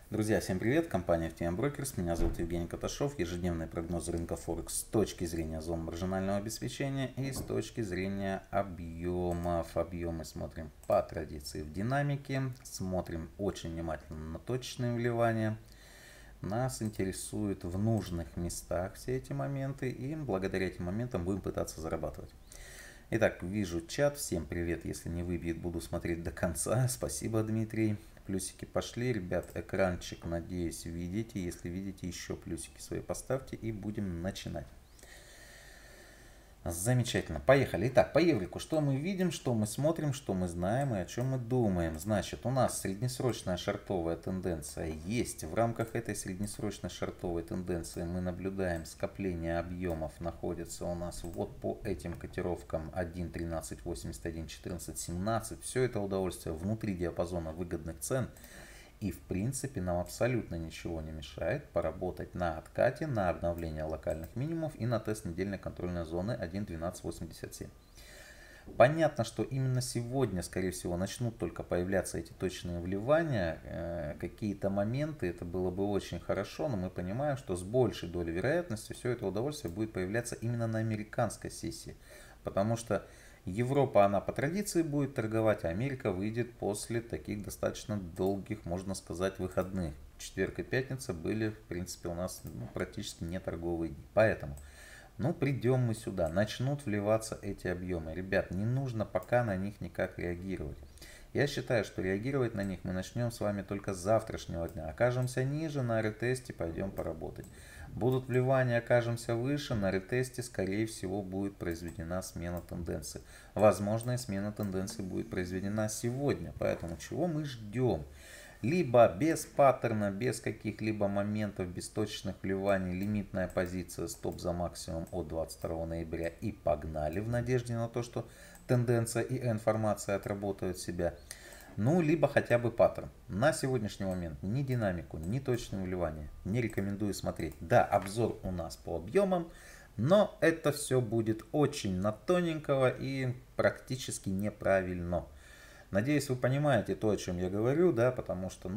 Друзья, всем привет! Компания FTM Brokers. Меня зовут Евгений Каташов. Ежедневный прогноз рынка Форекс с точки зрения зон маржинального обеспечения и с точки зрения объемов. Объемы смотрим по традиции в динамике. Смотрим очень внимательно на точечные вливания. Нас интересуют в нужных местах все эти моменты. И благодаря этим моментам будем пытаться зарабатывать. Итак, вижу чат. Всем привет. Если не выбьет, буду смотреть до конца. Спасибо, Дмитрий. Плюсики пошли. Ребят, экранчик, надеюсь, видите. Если видите, еще плюсики свои поставьте и будем начинать. Замечательно. Поехали. Итак, по еврику. Что мы видим, что мы смотрим, что мы знаем и о чем мы думаем. Значит, у нас среднесрочная шортовая тенденция есть. В рамках этой среднесрочной шортовой тенденции мы наблюдаем скопление объемов. Находится у нас вот по этим котировкам 1.1381, 14.17. Все это удовольствие внутри диапазона выгодных цен. И в принципе нам абсолютно ничего не мешает поработать на откате, на обновление локальных минимумов и на тест недельной контрольной зоны 1.1287. Понятно, что именно сегодня, скорее всего, начнут только появляться эти точные вливания. Какие-то моменты, это было бы очень хорошо, но мы понимаем, что с большей долей вероятности все это удовольствие будет появляться именно на американской сессии. Потому что Европа, она по традиции будет торговать, а Америка выйдет после таких достаточно долгих, можно сказать, выходных. Четверг и пятница были, в принципе, у нас практически не торговые дни. Поэтому, придем мы сюда, начнут вливаться эти объемы. Ребят, не нужно пока на них никак реагировать. Я считаю, что реагировать на них мы начнем с вами только с завтрашнего дня. Окажемся ниже, на ретесте пойдем поработать. Будут вливания, окажемся выше, на ретесте, скорее всего, будет произведена смена тенденции. Возможно, смена тенденции будет произведена сегодня. Поэтому чего мы ждем? Либо без паттерна, без каких-либо моментов, без точечных вливаний, лимитная позиция, стоп за максимум от 22 ноября и погнали в надежде на то, что тенденция и информация отработают себя. Либо хотя бы паттерн. На сегодняшний момент ни динамику, ни точное вливание не рекомендую смотреть. Да, обзор у нас по объемам, но это все будет очень на тоненького и практически неправильно. Надеюсь, вы понимаете то, о чем я говорю, да, потому что,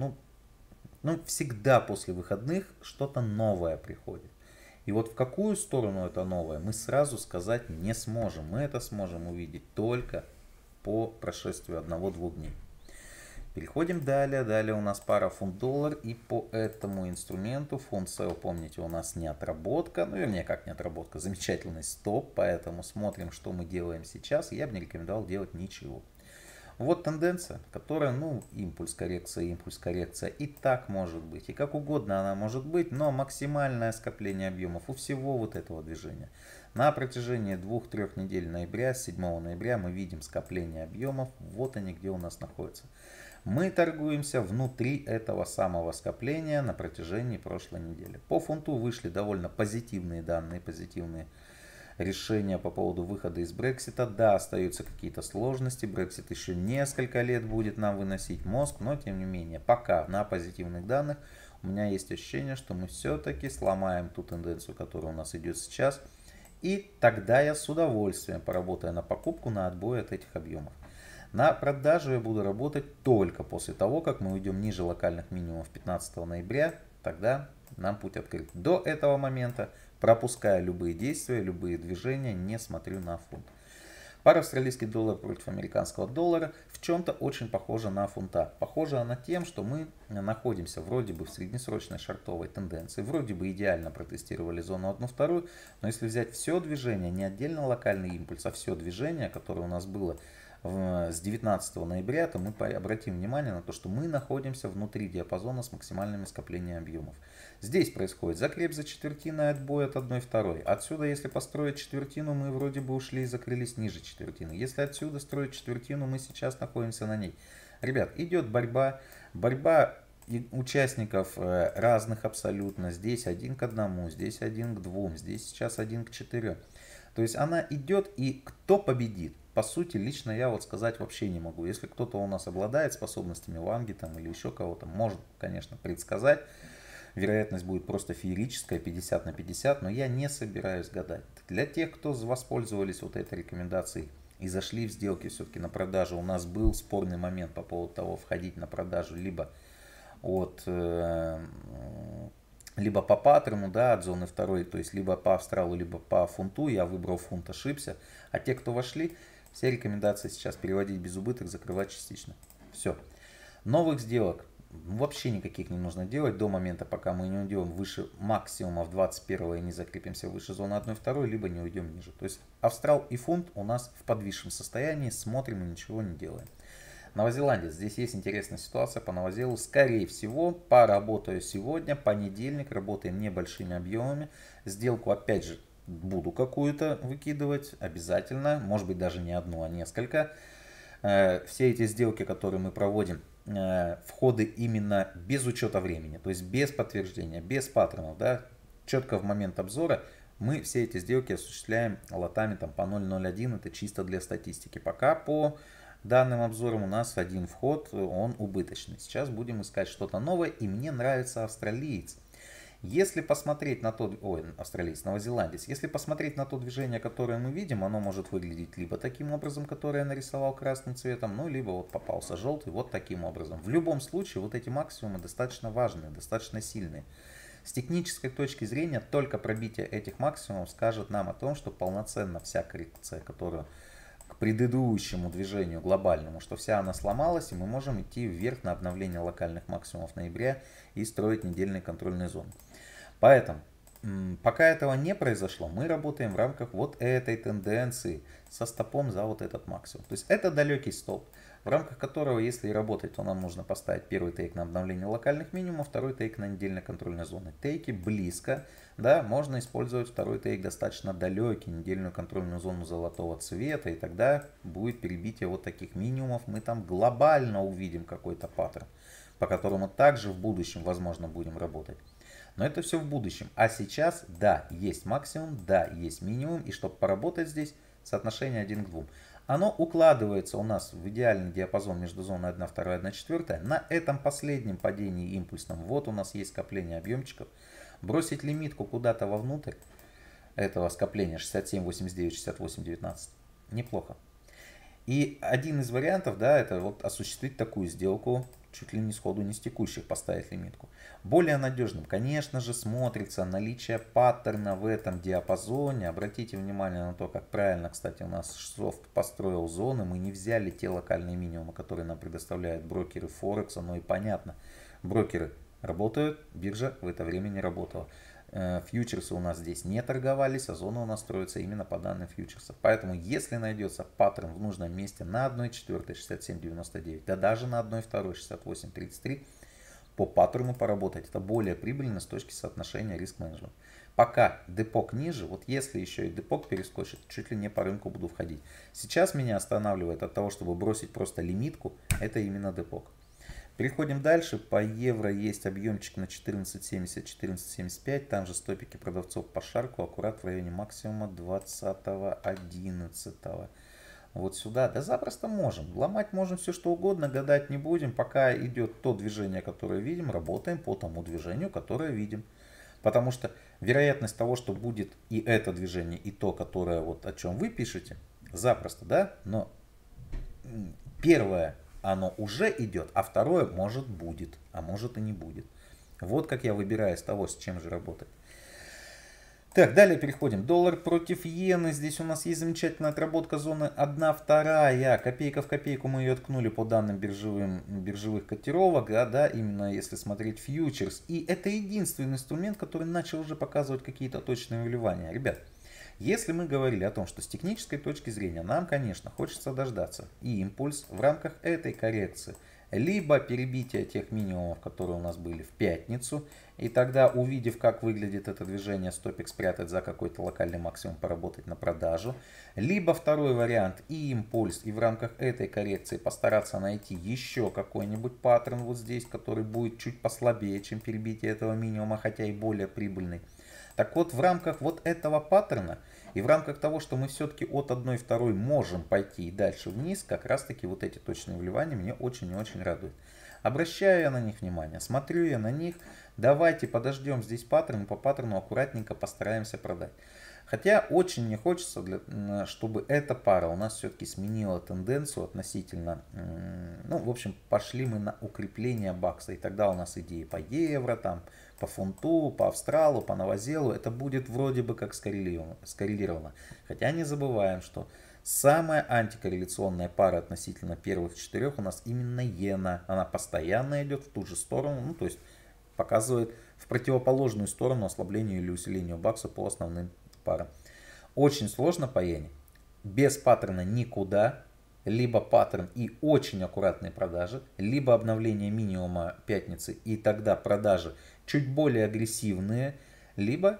всегда после выходных что-то новое приходит. И вот в какую сторону это новое, мы сразу сказать не сможем. Мы это сможем увидеть только по прошествию 1-2 дней. Переходим далее. Далее у нас пара фунт-доллар. И по этому инструменту фунт sell, помните, у нас не отработка. Вернее, как не отработка, замечательный стоп. Поэтому смотрим, что мы делаем сейчас. Я бы не рекомендовал делать ничего. Вот тенденция, которая, импульс коррекция. И так может быть. И как угодно она может быть. Но максимальное скопление объемов у всего вот этого движения. На протяжении 2-3 недель ноября, с 7 ноября мы видим скопление объемов. Вот они где у нас находятся. Мы торгуемся внутри этого самого скопления на протяжении прошлой недели. По фунту вышли довольно позитивные данные, позитивные решения по поводу выхода из Брексита. Да, остаются какие-то сложности. Брексит еще несколько лет будет нам выносить мозг, но тем не менее, пока на позитивных данных у меня есть ощущение, что мы все-таки сломаем ту тенденцию, которая у нас идет сейчас. И тогда я с удовольствием поработаю на покупку, на отбой от этих объемов. На продажу я буду работать только после того, как мы уйдем ниже локальных минимумов 15 ноября. Тогда нам путь открыт. До этого момента, пропуская любые действия, любые движения, не смотрю на фунт. Пара австралийский доллар против американского доллара в чем-то очень похожа на фунта. Похожа она тем, что мы находимся вроде бы в среднесрочной шортовой тенденции. Вроде бы идеально протестировали зону 1-2. Но если взять все движение, не отдельно локальный импульс, а все движение, которое у нас было с 19 ноября, то мы обратим внимание на то, что мы находимся внутри диапазона с максимальными скоплениями объемов. Здесь происходит закреп за четвертиной, отбой от 1-2. Отсюда, если построить четвертину, мы вроде бы ушли и закрылись ниже четвертины. Если отсюда строить четвертину, мы сейчас находимся на ней. Ребят, идет борьба. Борьба участников разных абсолютно. Здесь 1 к 1, здесь 1 к 2, здесь сейчас 1 к 4. То есть она идет, и кто победит? По сути, лично я вот сказать вообще не могу. Если кто-то у нас обладает способностями Ванги там, или еще кого-то, может, конечно, предсказать. Вероятность будет просто феерическая, 50/50, но я не собираюсь гадать. Для тех, кто воспользовались вот этой рекомендацией и зашли в сделки все-таки на продажу, у нас был спорный момент по поводу того, входить на продажу, либо от либо по паттерну, да, от зоны второй, то есть либо по австралу, либо по фунту. Я выбрал фунт, ошибся. А те, кто вошли, все рекомендации сейчас переводить без убыток, закрывать частично. Все. Новых сделок вообще никаких не нужно делать до момента, пока мы не уйдем выше максимума в 21 и не закрепимся выше зоны 1-2, либо не уйдем ниже. То есть австрал и фунт у нас в подвисшем состоянии, смотрим и ничего не делаем. Новозеландец. Здесь есть интересная ситуация по Новозелу. Скорее всего, поработаю сегодня, понедельник, работаем небольшими объемами. Сделку опять же буду какую-то выкидывать обязательно, может быть даже не одну, а несколько. Все эти сделки, которые мы проводим, входы именно без учета времени, то есть без подтверждения, без паттернов, да, четко в момент обзора мы все эти сделки осуществляем лотами там, по 0.01, это чисто для статистики. Пока по данным обзорам у нас один вход, он убыточный. Сейчас будем искать что-то новое, и мне нравится австралиец. Если посмотреть на то, австралиец, новозеландец, если посмотреть на то движение, которое мы видим, оно может выглядеть либо таким образом, который я нарисовал красным цветом, ну, либо вот попался желтый, вот таким образом. В любом случае, вот эти максимумы достаточно важные, достаточно сильные. С технической точки зрения, только пробитие этих максимумов скажет нам о том, что полноценно вся коррекция, которую к предыдущему движению глобальному, что вся она сломалась, и мы можем идти вверх на обновление локальных максимумов ноября и строить недельные контрольные зоны. Поэтому, пока этого не произошло, мы работаем в рамках вот этой тенденции со стопом за вот этот максимум. То есть это далекий стоп, в рамках которого, если работать, то нам нужно поставить первый тейк на обновление локальных минимумов, второй тейк на недельной контрольной зоны. Тейки близко, да, можно использовать второй тейк достаточно далекий, недельную контрольную зону золотого цвета, и тогда будет перебитие вот таких минимумов. Мы там глобально увидим какой-то паттерн, по которому также в будущем, возможно, будем работать. Но это все в будущем. А сейчас, да, есть максимум, да, есть минимум. И чтобы поработать здесь, соотношение 1 к 2. Оно укладывается у нас в идеальный диапазон между зоной 1, 2, 1, 4. На этом последнем падении импульсном, вот у нас есть скопление объемчиков. Бросить лимитку куда-то вовнутрь этого скопления 67, 89, 68, 19. Неплохо. И один из вариантов, да, это вот осуществить такую сделку, чуть ли не сходу, не с текущих поставить лимитку. Более надежным, конечно же, смотрится наличие паттерна в этом диапазоне. Обратите внимание на то, как правильно, кстати, у нас софт построил зоны. Мы не взяли те локальные минимумы, которые нам предоставляют брокеры Форекса. Но и понятно, брокеры работают, биржа в это время не работала. Фьючерсы у нас здесь не торговались, а зона у нас строится именно по данным фьючерсов. Поэтому, если найдется паттерн в нужном месте на 1.4 67.99, да даже на 1.2 68.33, по паттерну поработать, это более прибыльно с точки соотношения риск-менеджмент. Пока депок ниже, вот если еще и депок перескочит, чуть ли не по рынку буду входить. Сейчас меня останавливает от того, чтобы бросить просто лимитку, это именно депок. Переходим дальше. По евро есть объемчик на 14.70, 14.75. Там же стопики продавцов по шарку аккурат в районе максимума 20.11. Вот сюда. Да запросто можем. Ломать можем все что угодно, гадать не будем. Пока идет то движение, которое видим, работаем по тому движению, которое видим. Потому что вероятность того, что будет и это движение, и то, которое вот о чем вы пишете, запросто, да? Но первое, оно уже идет, а второе может будет, а может и не будет. Вот как я выбираю из того, с чем же работать. Так, далее переходим. Доллар против иены. Здесь у нас есть замечательная отработка зоны 1/2. Копейка в копейку мы ее ткнули по данным биржевых котировок. Да, именно если смотреть фьючерс. И это единственный инструмент, который начал уже показывать какие-то точные вливания. Ребят, если мы говорили о том, что с технической точки зрения нам, конечно, хочется дождаться и импульс в рамках этой коррекции, либо перебитие тех минимумов, которые у нас были в пятницу, и тогда, увидев, как выглядит это движение, стопик спрятать за какой-то локальный максимум, поработать на продажу, либо второй вариант и импульс, и в рамках этой коррекции постараться найти еще какой-нибудь паттерн вот здесь, который будет чуть послабее, чем перебитие этого минимума, хотя и более прибыльный. Так вот, в рамках вот этого паттерна и в рамках того, что мы все-таки от 1.2 можем пойти и дальше вниз, как раз таки вот эти точные вливания меня очень и очень радуют. Обращаю я на них внимание, смотрю я на них. Давайте подождем здесь паттерн, по паттерну аккуратненько постараемся продать. Хотя очень не хочется, чтобы эта пара у нас все-таки сменила тенденцию относительно, ну, в общем, пошли мы на укрепление бакса. И тогда у нас идеи по евро, там, по фунту, по австралу, по новозелу, это будет вроде бы как скоррелировано. Хотя не забываем, что самая антикорреляционная пара относительно первых четырех у нас именно иена. Она постоянно идет в ту же сторону, ну, то есть показывает в противоположную сторону ослаблению или усилению бакса по основным парам. Очень сложно по иене. Без паттерна никуда. Либо паттерн и очень аккуратные продажи, либо обновление минимума пятницы и тогда продажи чуть более агрессивные, либо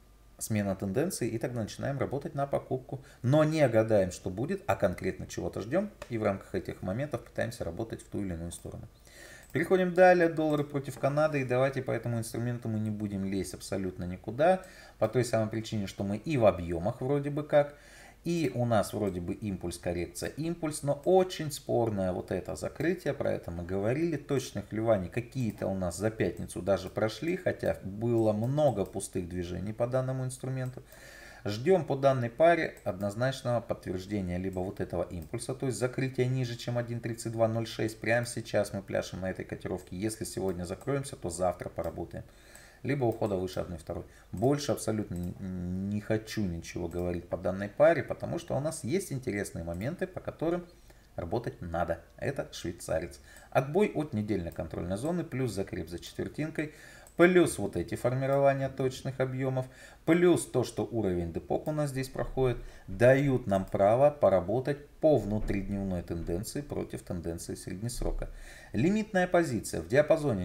смена тенденции и тогда начинаем работать на покупку. Но не гадаем, что будет, а конкретно чего-то ждем и в рамках этих моментов пытаемся работать в ту или иную сторону. Переходим далее, доллар против Канады, и давайте по этому инструменту мы не будем лезть абсолютно никуда, по той самой причине, что мы и в объемах вроде бы как, и у нас вроде бы импульс, коррекция, импульс, но очень спорное вот это закрытие, про это мы говорили, точных вливаний какие-то у нас за пятницу даже прошли, хотя было много пустых движений по данному инструменту. Ждем по данной паре однозначного подтверждения либо вот этого импульса, то есть закрытие ниже, чем 1.3206. Прямо сейчас мы пляшем на этой котировке. Если сегодня закроемся, то завтра поработаем. Либо ухода выше 1.2. Больше абсолютно не хочу ничего говорить по данной паре, потому что у нас есть интересные моменты, по которым работать надо. Это швейцарец. Отбой от недельной контрольной зоны, плюс закреп за четвертинкой. Плюс вот эти формирования точных объемов, плюс то, что уровень депок у нас здесь проходит, дают нам право поработать по внутридневной тенденции против тенденции среднесрока. Лимитная позиция в диапазоне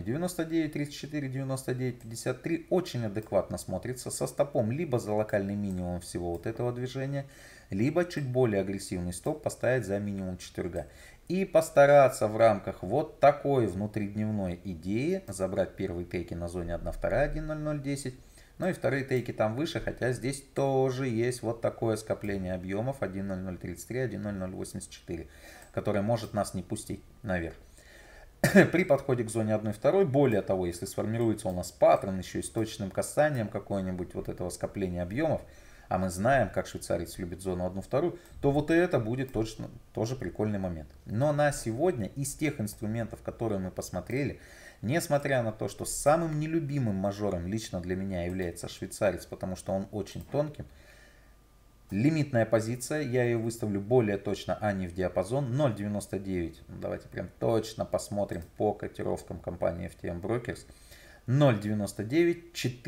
99.34, 99.53 очень адекватно смотрится со стопом либо за локальный минимум всего вот этого движения, либо чуть более агрессивный стоп поставить за минимум четверга. И постараться в рамках вот такой внутридневной идеи забрать первые тейки на зоне 1.2, 1.0010. Ну и вторые тейки там выше, хотя здесь тоже есть вот такое скопление объемов 1.0033, 1.0084, которое может нас не пустить наверх. При подходе к зоне 1.2, более того, если сформируется у нас паттерн еще и с точным касанием какого-нибудь вот этого скопления объемов, а мы знаем, как швейцарец любит зону 1.2, то вот это будет точно тоже прикольный момент. Но на сегодня из тех инструментов, которые мы посмотрели, несмотря на то, что самым нелюбимым мажором лично для меня является швейцарец, потому что он очень тонким, лимитная позиция, я ее выставлю более точно, а не в диапазон 0.99. Давайте прям точно посмотрим по котировкам компании FTM Brokers. 0.99,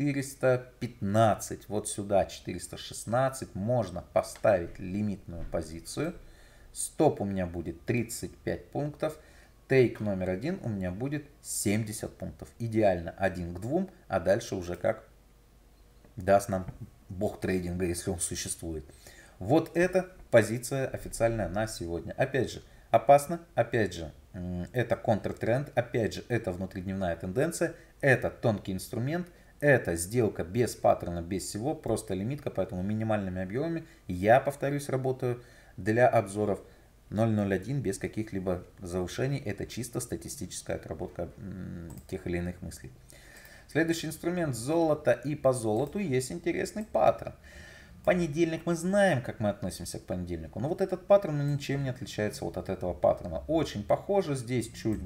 415, вот сюда 416, можно поставить лимитную позицию. Стоп у меня будет 35 пунктов. Тейк номер 1 у меня будет 70 пунктов. Идеально 1 к 2, а дальше уже как даст нам бог трейдинга, если он существует. Вот это позиция официальная на сегодня. Опять же, опасно, опять же, это контртренд, опять же, это внутридневная тенденция, это тонкий инструмент, это сделка без паттерна, без всего, просто лимитка, поэтому минимальными объемами я, повторюсь, работаю для обзоров 0.01 без каких-либо завышений, это чисто статистическая отработка тех или иных мыслей. Следующий инструмент золото, и по золоту есть интересный паттерн. Понедельник мы знаем, как мы относимся к понедельнику, но вот этот паттерн ничем не отличается вот от этого паттерна. Очень похоже, здесь чуть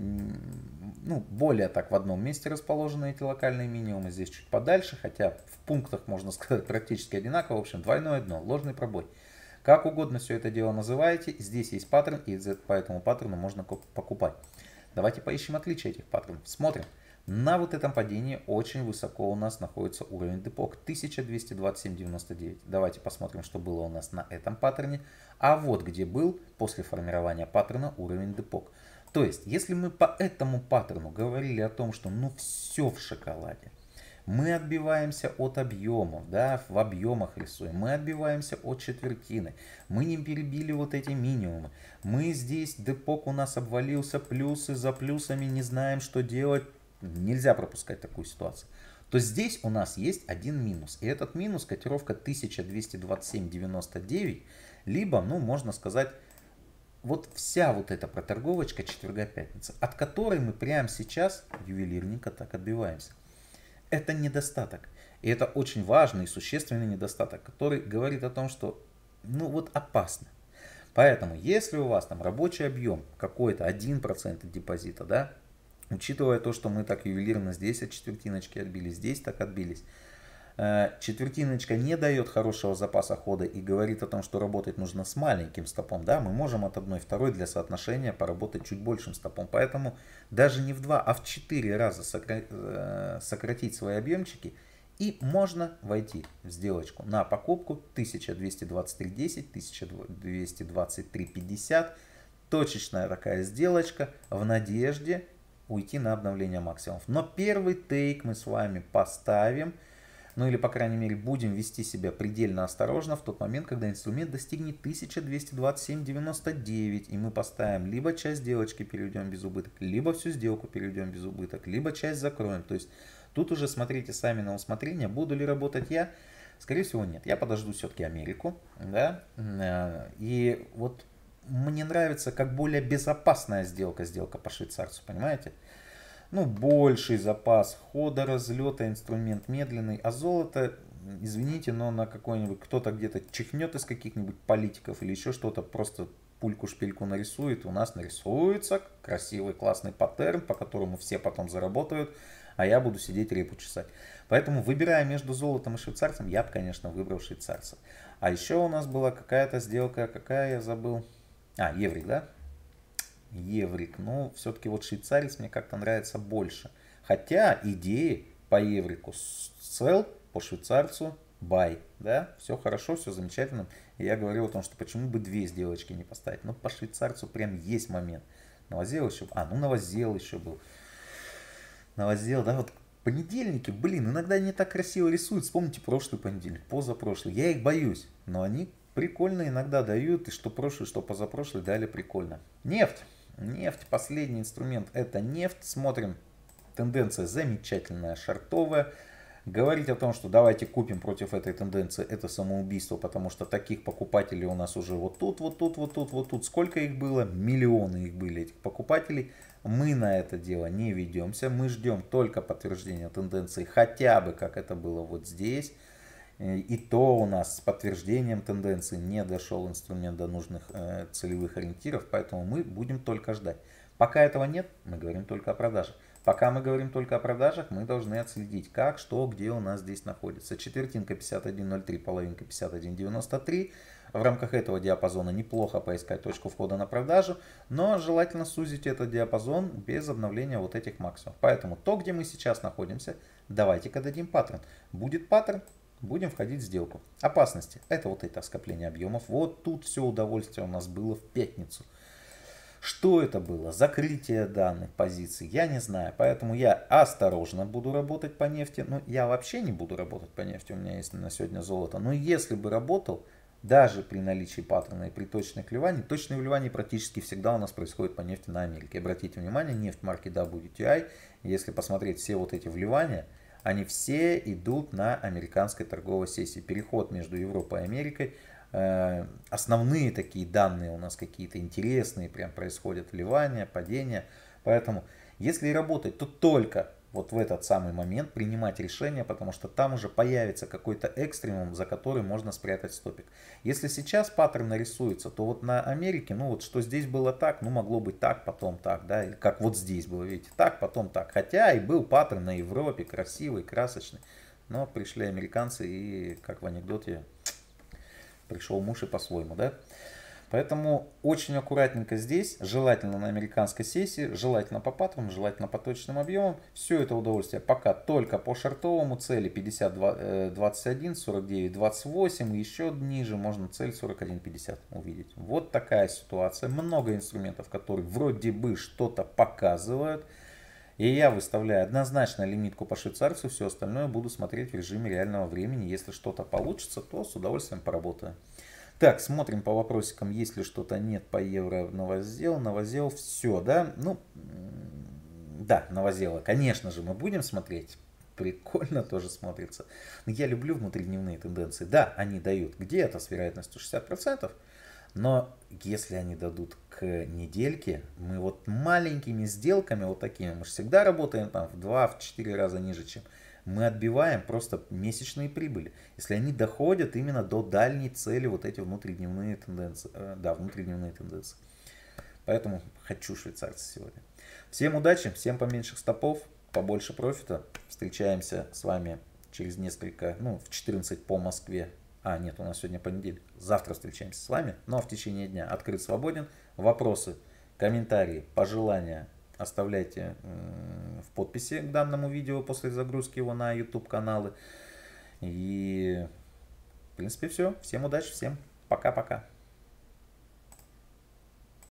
более так в одном месте расположены эти локальные минимумы, здесь чуть подальше, хотя в пунктах, можно сказать, практически одинаково. В общем, двойное дно, ложный пробой. Как угодно все это дело называете, здесь есть паттерн, и по этому паттерну можно покупать. Давайте поищем отличия этих паттернов. Смотрим. На вот этом падении очень высоко у нас находится уровень депок 1227.99. Давайте посмотрим, что было у нас на этом паттерне. А вот где был после формирования паттерна уровень депок. То есть, если мы по этому паттерну говорили о том, что ну все в шоколаде, мы отбиваемся от объемов, да, в объемах рисуем, мы отбиваемся от четвертины, мы не перебили вот эти минимумы, мы здесь, депок у нас обвалился, плюсы за плюсами, не знаем, что делать. Нельзя пропускать такую ситуацию. То здесь у нас есть один минус. И этот минус котировка 1227.99. Либо, ну, можно сказать, вот вся вот эта проторговочка четверга-пятница, от которой мы прямо сейчас ювелирненько так отбиваемся. Это недостаток. И это очень важный и существенный недостаток, который говорит о том, что ну вот опасно. Поэтому, если у вас там рабочий объем какой-то 1% от депозита, да, учитывая то, что мы так ювелирно здесь от четвертиночки отбились, здесь так отбились, четвертиночка не дает хорошего запаса хода и говорит о том, что работать нужно с маленьким стопом, да, мы можем от 1,2 для соотношения поработать чуть большим стопом. Поэтому даже не в 2, а в 4 раза сократить свои объемчики, и можно войти в сделочку на покупку 1223.10, 1223.50. Точечная такая сделочка в надежде уйти на обновление максимумов. Но первый тейк мы с вами поставим, ну или по крайней мере будем вести себя предельно осторожно в тот момент, когда инструмент достигнет 1227.99, и мы поставим либо часть сделочки переведем без убыток, либо всю сделку переведем без убыток, либо часть закроем. То есть тут уже смотрите сами на усмотрение, буду ли работать я. Скорее всего нет, я подожду все-таки Америку, да, и вот мне нравится как более безопасная сделка по швейцарцу, понимаете? Ну, больший запас хода, разлета, инструмент медленный, а золото, извините, но на какой-нибудь, кто-то где-то чихнет из каких-нибудь политиков или еще что-то, просто пульку-шпильку нарисует, у нас нарисуется красивый классный паттерн, по которому все потом заработают, а я буду сидеть репу чесать. Поэтому, выбирая между золотом и швейцарцем, я бы, конечно, выбрал швейцарца. А еще у нас была какая-то сделка, какая я забыл, еврик, да? Еврик, но все-таки вот швейцарец мне как-то нравится больше. Хотя идеи по еврику sell, по швейцарцу buy, да, все хорошо, все замечательно. И я говорил о том, что почему бы две сделочки не поставить. Но по швейцарцу прям есть момент. Новозел еще, новозел еще был. Новозел, да, вот понедельники, блин, иногда они так красиво рисуют. Вспомните прошлый понедельник, позапрошлый. Я их боюсь, но они прикольно иногда дают, и что прошлый, что позапрошлый дали прикольно. Нефть. Нефть, последний инструмент, это нефть. Смотрим, тенденция замечательная, шортовая. Говорить о том, что давайте купим против этой тенденции, это самоубийство, потому что таких покупателей у нас уже вот тут, вот тут, вот тут, вот тут. Сколько их было? Миллионы их были, этих покупателей. Мы на это дело не ведемся, мы ждем только подтверждения тенденции, хотя бы как это было вот здесь. И то у нас с подтверждением тенденции не дошел инструмент до нужных целевых ориентиров, поэтому мы будем только ждать. Пока этого нет, мы говорим только о продажах. Пока мы говорим только о продажах, мы должны отследить, как, что, где у нас здесь находится. Четвертинка 51.03, половинка 51.93. В рамках этого диапазона неплохо поискать точку входа на продажу, но желательно сузить этот диапазон без обновления вот этих максимумов. Поэтому то, где мы сейчас находимся, давайте-ка дадим паттерн. Будет паттерн, будем входить в сделку. Опасности. Это вот это скопление объемов. Вот тут все удовольствие у нас было в пятницу. Что это было? Закрытие данных позиций? Я не знаю. Поэтому я осторожно буду работать по нефти. Ну, я вообще не буду работать по нефти. У меня есть на сегодня золото. Но если бы работал, даже при наличии паттерна и при точных вливаниях, точные вливания практически всегда у нас происходят по нефти на Америке. Обратите внимание, нефть марки WTI, если посмотреть все вот эти вливания, они все идут на американской торговой сессии. Переход между Европой и Америкой. Основные такие данные у нас какие-то интересные, прям происходят вливания, падения. Поэтому, если и работать, то только вот в этот самый момент принимать решение, потому что там уже появится какой-то экстремум, за который можно спрятать стопик. Если сейчас паттерн нарисуется, то вот на Америке, ну вот что здесь было так, ну могло быть так, потом так, да, или как вот здесь было, видите, так, потом так. Хотя и был паттерн на Европе, красивый, красочный, но пришли американцы и, как в анекдоте, пришел муж и по-своему, да. Поэтому очень аккуратненько здесь, желательно на американской сессии, желательно по паттернам, желательно по точным объемам. Все это удовольствие пока только по шортовому, цели 50.21, 49.28 и еще ниже можно цель 41.50 увидеть. Вот такая ситуация. Много инструментов, которые вроде бы что-то показывают. И я выставляю однозначно лимитку по швейцарцу, все остальное буду смотреть в режиме реального времени. Если что-то получится, то с удовольствием поработаю. Так, смотрим по вопросикам, есть ли что-то, нет по евро новозел. Новозел, все, да? Ну, да, новозела, конечно же, мы будем смотреть. Прикольно тоже смотрится. Но я люблю внутридневные тенденции. Да, они дают где-то с вероятностью 60%. Но если они дадут к недельке, мы вот маленькими сделками вот такими, мы же всегда работаем там в 2-4 раза ниже, чем Мы отбиваем просто месячные прибыли, если они доходят именно до дальней цели, вот эти внутридневные тенденции. Да, внутридневные тенденции. Поэтому хочу швейцарца сегодня. Всем удачи, всем поменьше стопов, побольше профита. Встречаемся с вами через несколько, в 14 по Москве. Нет, у нас сегодня понедельник. Завтра встречаемся с вами, но в течение дня открыт, свободен. Вопросы, комментарии, пожелания оставляйте в подписи к данному видео после загрузки его на YouTube каналы. И в принципе все. Всем удачи, всем пока-пока.